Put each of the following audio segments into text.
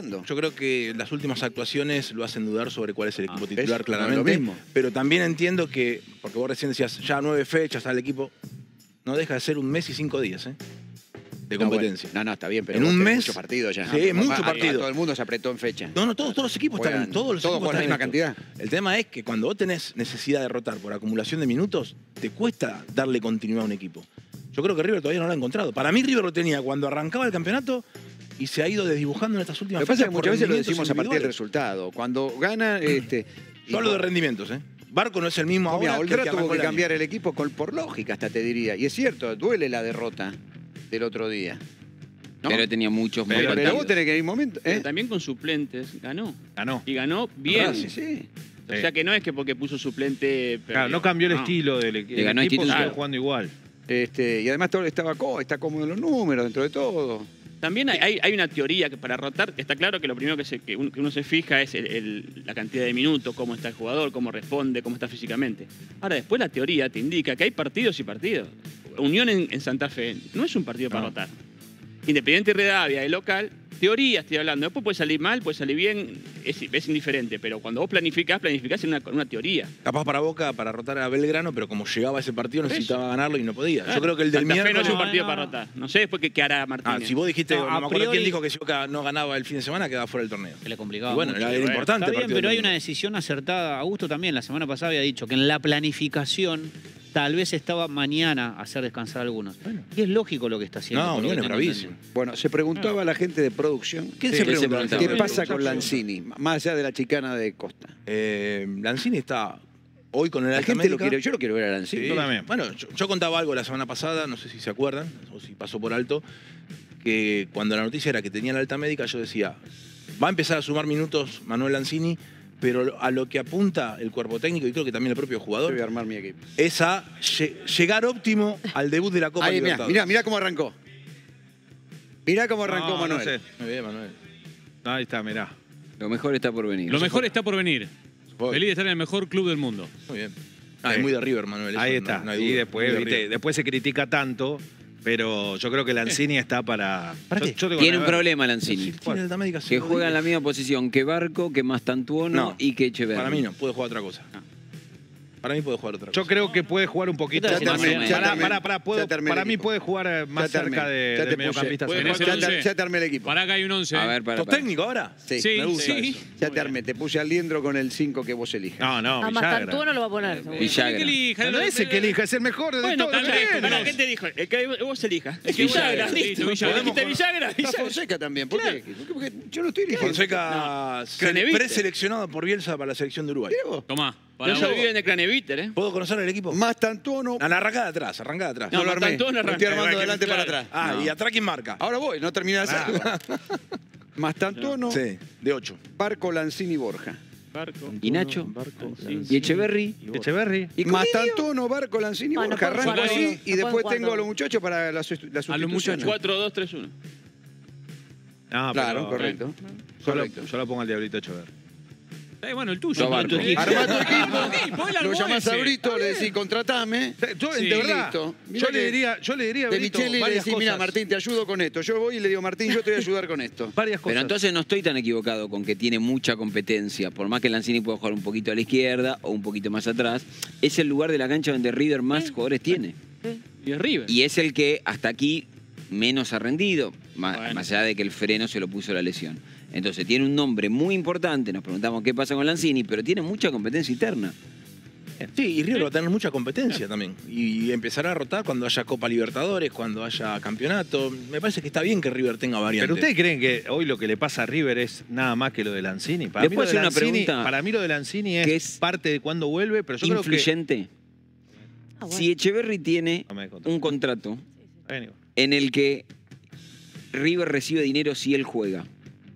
Yo creo que las últimas actuaciones lo hacen dudar sobre cuál es el equipo titular, es claramente. lo mismo. Pero también entiendo que, porque vos recién decías, ya 9 fechas al equipo, no deja de ser un mes y 5 días, de competencia. No, está bien, pero en un mes, muchos partidos ya. Sí, muchos partidos. Todo el mundo se apretó en fecha. No, todos los equipos Juegan, están, todos los todos equipos juegan la están misma en esto. cantidad. El tema es que cuando vos tenés necesidad de rotar por acumulación de minutos, te cuesta darle continuidad a un equipo. Yo creo que River todavía no lo ha encontrado. Para mí River lo tenía cuando arrancaba el campeonato y se ha ido desdibujando en estas últimas Lo que pasa es fechas que por muchas veces lo rendimientos decimos a partir del individuales. resultado. Cuando gana... Yo hablo de rendimientos, Barco no es el mismo Mira, ahora Oltra que tuvo que el año. cambiar el equipo por lógica, hasta te diría. Y es cierto, duele la derrota del otro día. ¿No? Pero tenía muchos Pero partidos. vos tenés que ir momento. Pero también con suplentes ganó. Ganó. Y ganó bien. Sí. O sea que no es que porque puso suplente. Claro, no cambió el estilo del Le ganó equipo, Instituto. siguió jugando igual. Y además todo está cómodo en los números dentro de todo. También hay una teoría que para rotar, está claro que lo primero que uno se fija es la cantidad de minutos, cómo está el jugador, cómo responde, cómo está físicamente. Ahora, después la teoría te indica que hay partidos y partidos. Unión en Santa Fe no es un partido para rotar. Independiente y Rivadavia, de local, teoría estoy hablando. Después puede salir mal, puede salir bien, es indiferente. Pero cuando vos planificás en una teoría. Capaz para Boca, para rotar a Belgrano, pero como llegaba a ese partido necesitaba ganarlo y no podía. Yo creo que el del Santa Fe miércoles... no es un partido para rotar. No sé después qué hará Martínez. si vos dijiste, No, no, a me acuerdo quién priori- dijo que si Boca no ganaba el fin de semana, quedaba fuera del torneo. Que le complicaba Y bueno, mucho. era importante Está el bien, partido pero del hay una domingo. decisión acertada. Augusto también la semana pasada había dicho que en la planificación tal vez estaba mañana a hacer descansar a algunos. Y es lógico lo que está haciendo. No, por lo Unión que es tengo bravísimo. entendido. Bueno, se preguntaba a la gente de producción. ¿Qué Sí, se ¿qué se pregunta? preguntaba? ¿Qué pasa con Lanzini? Más allá de la chicana de Costa. Lanzini está hoy con el La Alta gente lo América. quiere, yo lo quiero ver a Lanzini. Sí. Yo también. Bueno, yo contaba algo la semana pasada, no sé si se acuerdan, o si pasó por alto, que cuando la noticia era que tenía la alta médica, yo decía, va a empezar a sumar minutos Manuel Lanzini, pero a lo que apunta el cuerpo técnico, y creo que también el propio Yo jugador, voy a armar mi equipo. es a llegar óptimo al debut de la Copa Ahí, Libertadores. mirá cómo arrancó. Mirá cómo arrancó No, no Manuel. sé. Muy bien, Manuel. Ahí está, mirá. Lo mejor está por venir. Lo mejor está por venir. Fue. Feliz de estar en el mejor club del mundo. Muy bien. Es muy de River, Manuel. Ahí eso está. no hay y duda. después, Muy de viste, River. después se critica tanto, pero yo creo que Lanzini está para... ¿Para qué? Yo tengo Tiene una- un problema Lanzini. Tiene el Alta América Que 5 juega en la días. misma posición que Barco, que Mastantuono No, y que Echeverri. Para mí no, puede jugar otra cosa. Para mí puede jugar otra cosa. Yo creo que puede jugar un poquito Ya te más. armé, ya te armé. Ya te armé el Para mí equipo. puede jugar más Ya te cerca armé. de, Ya del te mediocampista. puse. central. Tenés el once. Ya te armé el equipo. Para acá hay un 11. A ver, ¿Sos técnico ahora? Sí, Sí, me gusta sí. eso. ya te armé. Te puse al liendro con el 5 que vos elijas. No, no, A Villagra. Mastantuono lo va a poner. seguro. Villagra. Que elija, No es el que elija, es el mejor de Bueno, todos. ¿qué te dijo? El que vos elijas. El que Villagra, Villagra, listo. Villagra. Dijiste Villagra. Está Fonseca también. ¿Por qué? Porque yo no estoy eligiendo. Fonseca Craneviter. preseleccionado por Bielsa para la selección de Uruguay. Mirá vos. Tomá. No Para se vos. olviden de Craneviter, ¿Puedo conocer el equipo? Mastantuono. A la arrancada de atrás, arrancada de atrás. No, No lo armé. Mastantuono Lo arranca. estoy armando Claro. adelante para atrás. Y atrás quién marca. Ahora voy, no terminé de hacerlo. Mastantuono, Sí, de 8. Barco, Lanzini, Borja. Barco. ¿Y Nacho? Barco. ¿Y Echeverri? Echeverri. ¿Y Mastantuono, Barco, Lanzini, Bueno, Borja. pueden Arranco jugar así todos. y No después pueden jugar tengo a los todos. muchachos para la sustitución. A los muchachos. 4-2-3-1. No, Claro, pero, correcto. Yo lo pongo al Diablito Echeverri. Bueno, el tuyo. No, Barco. Armá tu equipo. es la Lo llamás a ese. Brito, le decís, contratame. Yo, Sí, de verdad, listo. Mirá yo le que diría a De Brito Micheli le varias decís, mira, cosas. Martín, te ayudo con esto. Yo voy y le digo, Martín, yo te voy a ayudar con esto. Varias cosas. Pero entonces no estoy tan equivocado con que tiene mucha competencia. Por más que Lanzini pueda jugar un poquito a la izquierda o un poquito más atrás, es el lugar de la cancha donde River más jugadores tiene. Y es River. Y es el que hasta aquí menos ha rendido, más Bueno. allá de que el freno se lo puso la lesión. Entonces tiene un nombre muy importante, nos preguntamos qué pasa con Lanzini, pero tiene mucha competencia interna. Sí, y River va a tener mucha competencia también. Y empezará a rotar cuando haya Copa Libertadores, cuando haya campeonato. Me parece que está bien que River tenga variantes. ¿Pero ustedes creen que hoy lo que le pasa a River es nada más que lo de Lanzini? Para ¿Les mí puedo lo de hacer una Lanzini, pregunta? para mí lo de Lanzini ¿Qué es es parte de cuando vuelve, pero yo creo que... Influyente. Ah, bueno. Si Echeverri tiene No me contó. un contrato Bueno, en el que River recibe dinero si él juega,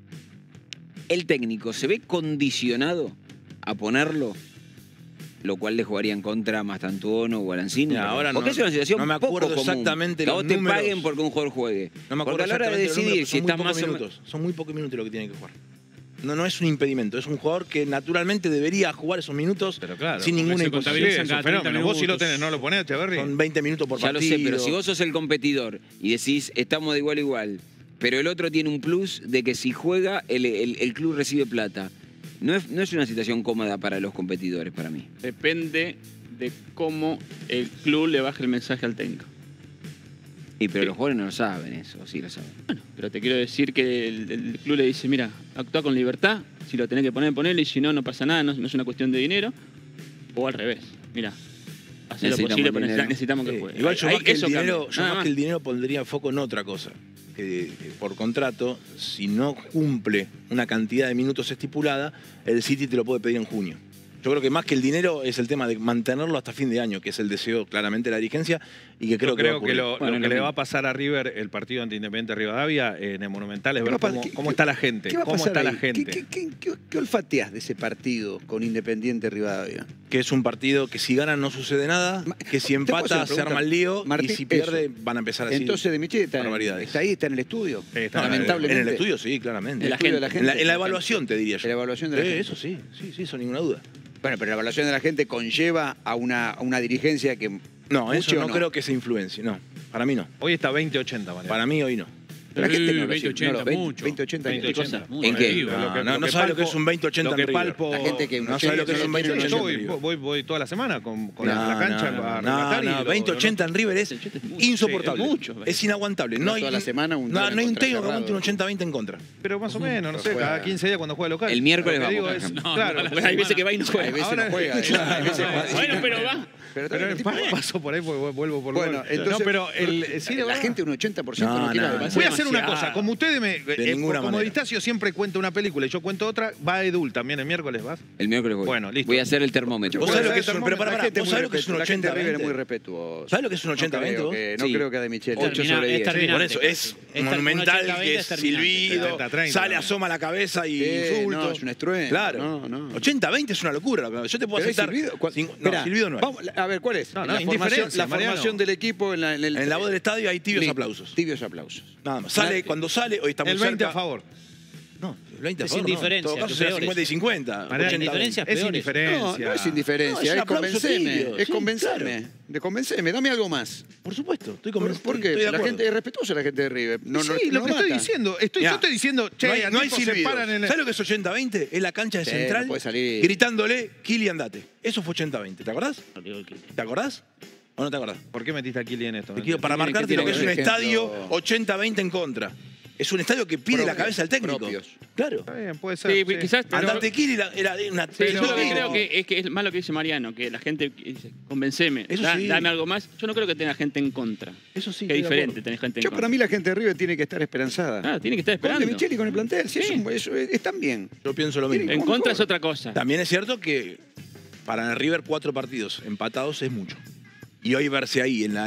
el técnico se ve condicionado a ponerlo, lo cual le jugaría en contra a Mastantuono o a Lanzini. Mira, ahora porque no- es una situación no me acuerdo poco común, exactamente que a los vos te números. paguen porque un jugador juegue. No me acuerdo Porque a la hora de exactamente los decidir números, si pero estás más o menos... minutos. Son muy pocos minutos lo que tiene que jugar. No es un impedimento, es un jugador que naturalmente debería jugar esos minutos pero claro. sin ninguna se Sí, contabiliza. imposición. es un cada 30 fenómeno. Vos si lo minutos. tenés, no lo ponés, Echeverri. Son 20 minutos por Ya lo partido. sé, pero si vos sos el competidor y decís, estamos de igual a igual, Pero el otro tiene un plus de que si juega, el club recibe plata. No es una situación cómoda para los competidores, para mí. Depende de cómo el club le baje el mensaje al técnico. Pero los jugadores no lo saben eso, sí lo saben. Bueno, pero te quiero decir que el club le dice, mira, actúa con libertad, si lo tenés que poner, ponelo, y si no, no pasa nada, no es una cuestión de dinero. O al revés, mira, hacer lo Necesitamos posible, pero dinero. necesitamos que Sí, juegue. igual yo Ahí más que el eso dinero, cambia, yo nada más más. que el dinero pondría foco en otra cosa. Que por contrato, si no cumple una cantidad de minutos estipulada, el City te lo puede pedir en junio. Yo creo que más que el dinero es el tema de mantenerlo hasta fin de año, que es el deseo claramente de la dirigencia y que creo Yo que va a creo que ocurrir. lo Bueno, que lo le mismo. va a pasar a River el partido ante Independiente Rivadavia en el Monumental es ¿Qué ver va a pasar? cómo está la gente. ¿Qué va a ¿Cómo pasar está la ahí? gente? ¿Qué olfateás de ese partido con Independiente Rivadavia? Que es un partido que si gana no sucede nada, que si ¿te puedo hacer empata una se pregunta? arma el lío Martín, y si pierde eso. van a empezar así. Entonces, de Michele barbaridades. está ahí, está en el estudio. Sí, está No, lamentablemente. en el estudio sí, claramente. En la estudio de la gente. En la evaluación te diría yo. En la evaluación de la gente. Eso sí, sin ninguna duda. Bueno, pero la evaluación de la gente conlleva a una dirigencia que... No, eso mucho no creo que se influencie, no. Para mí no. Hoy está 20-80, Mariano. Para mí hoy no. La gente no lo 20-80, no lo ve. mucho. 20-80. 20-80. ¿En qué? No sabe lo que es un 20-80 Lo en que River. palpo. La gente que No sabe lo que es un 20-80 en Yo River. voy toda la semana con No, la cancha no, a no, relatar y no, lo- 20-80 en River es insoportable. Sí, es mucho. Es inaguantable. No No hay, toda la semana, un no, día no hay un contra técnico que aguante un cerrado. 80-20 en contra. Pero más o menos, no sé, Juega- cada 15 días cuando juega local. El miércoles Lo que vamos, digo por es, ejemplo. claro, Pues hay veces que va y no Hay juega. veces Ahora- no juega. Hay veces juega. Bueno, pero va. Pero también el tipo va. paso por ahí porque vuelvo por Bueno, gol. entonces... No, pero sí, de la verdad. gente un 80% no, No, quiere no, avanzar. Voy a hacer una demasiado. cosa, como ustedes ninguna como manera. Distacio siempre cuenta una película y yo cuento otra, va Edul también el miércoles, ¿vas? El miércoles voy. Bueno, listo. Voy a hacer el termómetro. ¿Vos sabés lo que es un, pero La pará, gente ¿vos muy sabés lo que es un respetu- la gente de River es muy 80-20? respetuosa. ¿Sabés lo que es un 80-20 vos? No Sí. creo que a De Michele. 8 sobre 10. Sí, por terminante, eso, casi. es Un monumental, 80-20 que es es terminante. silbido, 70-30, sale, ¿no? asoma la cabeza y insulto. No, es un estruendo. Claro. No. 80-20 es una locura. Yo te puedo ¿Pero hay aceptar. silbido? No, Esperá, silbido no hay. vamos, a ver, ¿cuál es? No, la indiferencia, formación Mariano. del equipo en En la voz del estadio hay tibios Listo, aplausos. Tibios aplausos. Nada más. Sale, cuando sale, hoy está muy El 20 cerca. a favor. No, el 20 a Es favor, no. indiferencia, En todo caso lo será peor 50 y es. 50. Mariano, 80-20. diferencias Es peores. indiferencia. No es indiferencia, No, es un es aplauso convenceme. tibio, Es sí, convencerme. claro. De convenceme, dame algo más. Por supuesto, estoy ¿Por convencido. qué? Estoy de La acuerdo. gente es respetuosa, la gente de River. No, Sí, no, lo no que estoy mata. diciendo. Mirá, Yo estoy diciendo, che, no hay, no hay tipos se silbidos. paran en el... ¿Sabes lo que es 80-20? Es la cancha de Sí, Central no puede salir. gritándole, Kili, andate. Eso fue 80-20. ¿Te acordás? ¿Te acordás? ¿O no te acordás? ¿Por qué metiste a Kili en esto? Te quiero para tiene- marcarte que lo que es tiene un que ver, estadio ejemplo- 80-20 en contra. Es un estadio que pide la Propios, cabeza al técnico. propios. Claro. Está bien, puede ser. Sí, sí. quizás. pero- Andate Kili era una... Sí, yo lo que Pero- creo que es más lo que dice Mariano, que la gente dice, convenceme, Eso sí. dame algo más. Yo no creo que tenga gente en contra. Eso sí. Que es estoy de diferente acuerdo. tener gente en Yo, contra. para mí, la gente de River tiene que estar esperanzada. Ah, tiene que estar Con De esperando. Michele y con el plantel. Sí, están bien. Yo pienso lo mismo. En como contra mejor. es otra cosa. También es cierto que para el River 4 partidos empatados es mucho. Y hoy verse ahí en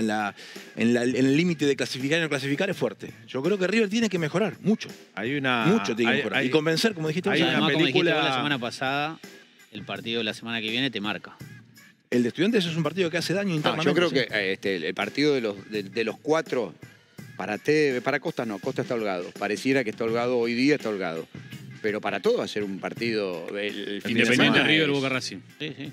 el límite de clasificar y no clasificar es fuerte. Yo creo que River tiene que mejorar mucho. Hay una... Mucho tiene que mejorar. hay- Y convencer, como dijiste vos. hay una Además, como dijiste vos película- la semana pasada, el partido de la semana que viene te marca. El de Estudiantes es un partido que hace daño No, internamente. yo creo sí. que el partido de los cuatro, para Costa no, Costa está holgado. Pareciera que está holgado, hoy día está holgado. Pero para todo va a ser un partido el fin de Independiente, semana. River, es- Boca Racing. Sí, sí.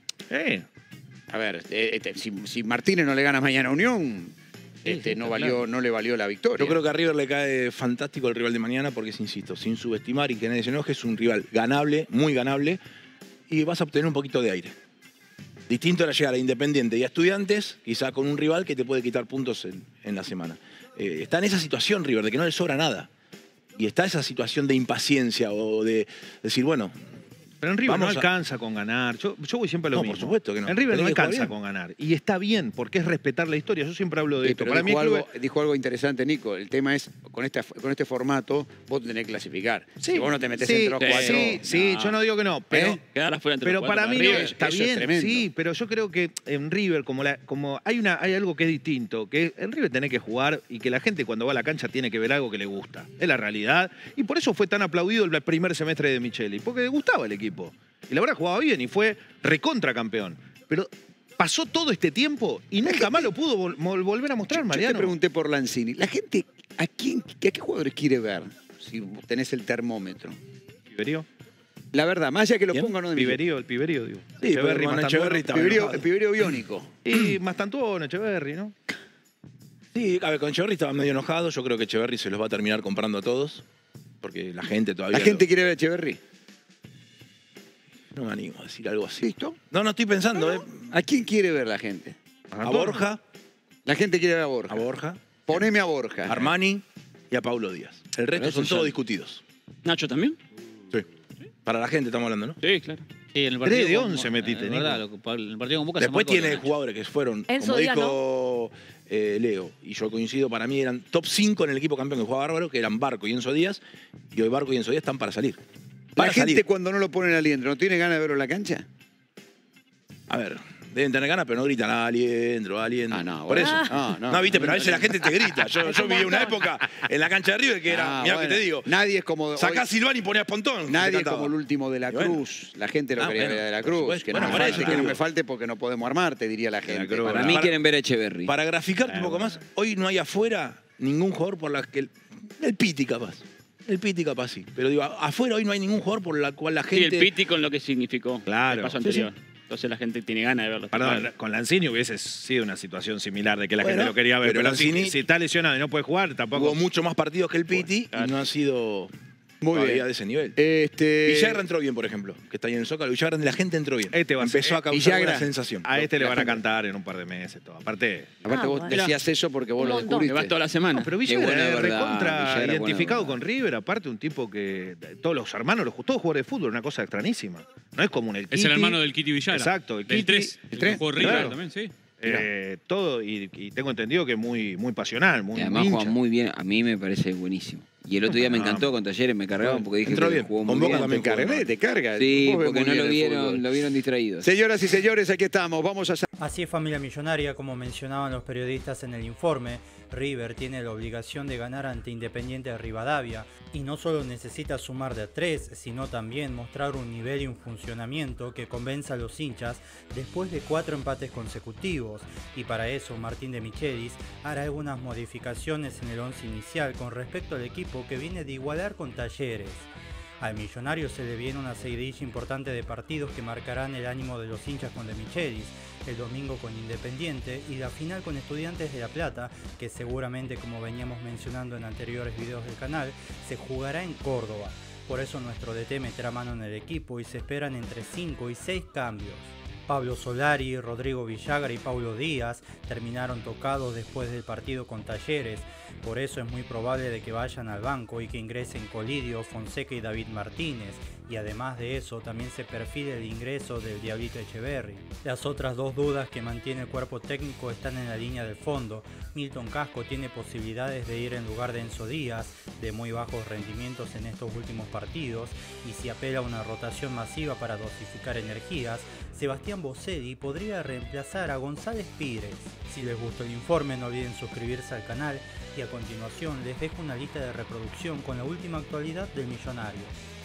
A ver, si Martínez no le gana mañana a Unión, sí, no, está valió, no le valió la victoria. Yo creo que a River le cae fantástico el rival de mañana porque es, insisto, sin subestimar y que nadie se enoje, es un rival ganable, muy ganable, y vas a obtener un poquito de aire. Distinto era llegar a Independiente y a Estudiantes, quizá con un rival que te puede quitar puntos en la semana. Está en esa situación River, de que no le sobra nada. Y está esa situación de impaciencia o de decir, bueno, Pero en River no Vamos a- alcanza con ganar. Yo voy siempre a lo No, mismo. por supuesto que no. En River no Tenés que jugar alcanza bien. con ganar. Y está bien, porque es respetar la historia. Yo siempre hablo de Sí, esto. pero Para mí dijo algo interesante, Nico. El tema es, con este formato, vos tenés que clasificar. Si vos no te metés entre los cuatro... Sí, yo no digo que no, pero... Quedar afuera entre los Pero cuatro para mí no, arriba. está eso es bien, tremendo. sí, pero yo creo que en River, como hay algo que es distinto, que en River tenés que jugar y que la gente cuando va a la cancha tiene que ver algo que le gusta. Es la realidad. Y por eso fue tan aplaudido el primer semestre de Micheli, porque le gustaba el equipo. Y la verdad jugaba bien y fue recontra campeón. Pero pasó todo este tiempo y nunca más lo pudo volver a mostrar, Yo te Mariano. pregunté por Lanzini. La gente, ¿a qué jugadores quiere ver? Si tenés el termómetro. ¿Piberío? La verdad, más allá que lo ¿Quién? pongan o no de Micheli. El Piberío, digo. Sí, Echeverri, pero Mastantuono. Echeverri estaba El enojado. piberío biónico. Y Mastantuono, Echeverri, ¿no? Sí, a ver, con Echeverry estaba medio enojado. Yo creo que Echeverry se los va a terminar comprando a todos. Porque la gente todavía. La gente quiere ver a Echeverry. No me animo a decir algo así. ¿Listo? No estoy pensando, ¿A quién quiere ver la gente? A Borja, La gente quiere ver a Borja. a Borja, Poneme a Borja. a Armani y a Paulo Díaz. El resto Pero son esos todos son- discutidos. Nacho también. Sí. Para la gente estamos hablando, ¿no? Sí, claro. Sí, en el 3 de con- 11 metiste, en Nico. verdad, en el partido con Boca se Después marcó tiene lo de Nacho. jugadores que fueron, Enzo como Díaz, dijo Leo, y yo coincido, para mí eran top 5 en el equipo campeón que jugaba bárbaro, que eran Barco y Enzo Díaz, y hoy Barco y Enzo Díaz están para salir. La Para gente salir. cuando no lo ponen al Liendro, ¿no tiene ganas de verlo en la cancha? A ver, deben tener ganas, pero no gritan Aliendro, Aliendro. Ah, no, Por bueno. eso. No, No, viste, pero a veces la gente te grita. Yo viví una época en la cancha de River que era, Ah, mirá bueno. que te digo, Nadie es como... sacás hoy- Silván y ponías Pontón. Nadie te es cantaba. como el último de la Y bueno. Cruz. La gente lo Ah, quería bueno, ver de la por Cruz. supuesto. Que no, Bueno, me por falte, eso que te no digo. me falte porque no podemos armar, te diría la gente. Cruz. Para mí Para- quieren ver a Echeverry. Para graficarte un poco más, hoy no hay afuera ningún jugador por la que... El Piti capaz. El Piti capaz sí. Pero digo, afuera hoy no hay ningún jugador por la cual la Sí, gente... el Piti con lo que significó Claro. el paso Sí, anterior. Entonces la gente tiene ganas de verlo. Perdón, con Lanzini hubiese sido una situación similar de que la Bueno, gente lo quería ver. pero Pero, si, Lanzini- si está lesionado y no puede jugar, tampoco. Hubo mucho más partidos que el Piti y no ha sido Muy todavía bien. de ese nivel. Villagra Villagra entró bien, por ejemplo, que está ahí en el Zócalo. Villagra, la gente entró bien. Este va a ser- Empezó a causar Villagra. una sensación. A este le la van a gente- cantar en un par de meses. Todo. Aparte. Aparte Ah, vos bueno. decías eso porque vos Un lo montón. Me descubriste. va toda la semana. Pero Qué Villagra buena es verdad, recontra Villagra, identificado buena con River. Aparte, un tipo que todos los hermanos, todos jugadores de fútbol, una cosa extrañísima. No es como un el Es el Kitty. hermano del Kitty Villagra. Exacto, el Del Kitty. 3. El 3, Jugó River claro. también, sí. Todo, y tengo entendido que muy, muy pasional, muy Y además hincha. juega muy bien. A mí me parece buenísimo. Y el otro día me encantó con Talleres, me cargaban porque dije Entró que bien. jugó Con muy Boca bien. también. Te carga. Sí, Vos ves porque muy no bien lo el fútbol. vieron distraídos. Señoras y señores, aquí estamos. Vamos a... Así es, familia millonaria, como mencionaban los periodistas en el informe, River tiene la obligación de ganar ante Independiente de Rivadavia y no solo necesita sumar de a 3, sino también mostrar un nivel y un funcionamiento que convenza a los hinchas después de 4 empates consecutivos, y para eso Martín de Michelis hará algunas modificaciones en el 11 inicial con respecto al equipo que viene de igualar con Talleres. Al Millonario se le viene una seguidilla importante de partidos que marcarán el ánimo de los hinchas con De Michelis, el domingo con Independiente y la final con Estudiantes de La Plata, que seguramente, como veníamos mencionando en anteriores videos del canal, se jugará en Córdoba. Por eso nuestro DT meterá mano en el equipo y se esperan entre 5 y 6 cambios. Pablo Solari, Rodrigo Villagra y Paulo Díaz terminaron tocados después del partido con Talleres, por eso es muy probable de que vayan al banco y que ingresen Colidio, Fonseca y David Martínez, y además de eso también se perfila el ingreso del Diablito Echeverry. Las otras dos dudas que mantiene el cuerpo técnico están en la línea del fondo. Milton Casco tiene posibilidades de ir en lugar de Enzo Díaz, de muy bajos rendimientos en estos últimos partidos, y si apela a una rotación masiva para dosificar energías, Sebastián Boselli podría reemplazar a González Pires. Si les gustó el informe, no olviden suscribirse al canal y a continuación les dejo una lista de reproducción con la última actualidad del Millonario.